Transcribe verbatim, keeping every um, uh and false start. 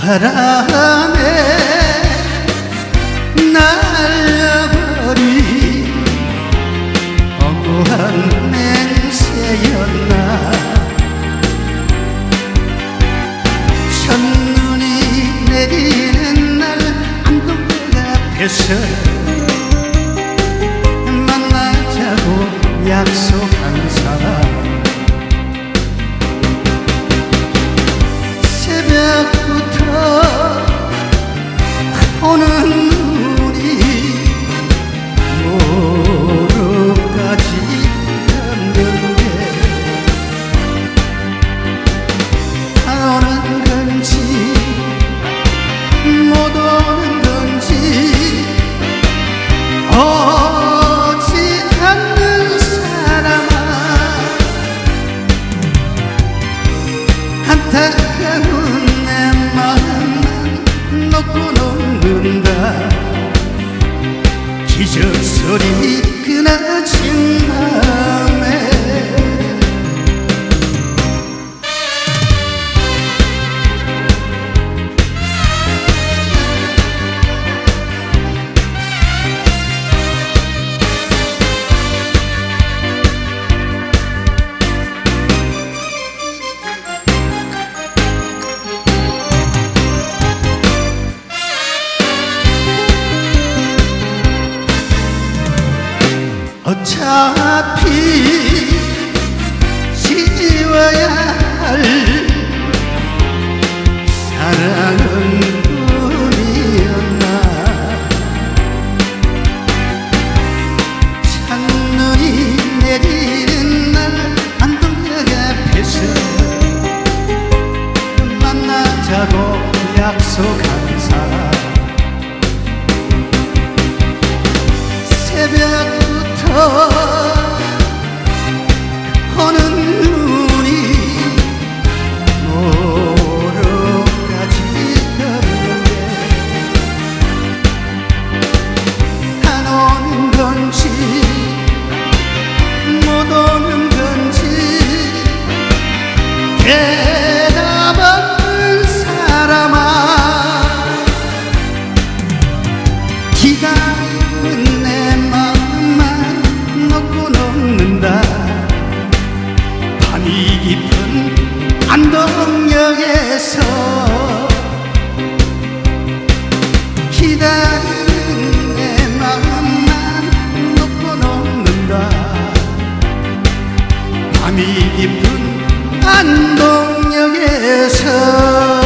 바람에 날려버린 엉고한 맹세였나. 첫눈이 내리는 날 안동역 앞에서 만나자고 약속한 사람. 새벽부터 오는 눈이 무릎까지 닿는데 다 오는 건지 못 오는 건지 오지 않는 사람아. 안타까운 내 마음만 놓고 놓는다. 기적소리 그나진 밤에 어차피 지워야 할 사랑은 꿈이었나. 첫눈이 내리는 날 안동역 앞에서 만나자고 약속한 사람. 새벽부터 오는 눈이 무릎까지 닿는데 안 오는 건지 못 오는 건지 대답 없는 사람아. 기다리는 내 마음만 놓고 놓는다. 밤이 깊은 안동역에서 기다리는 내 마음만 놓고 놓는다. 밤이 깊은 안동역에서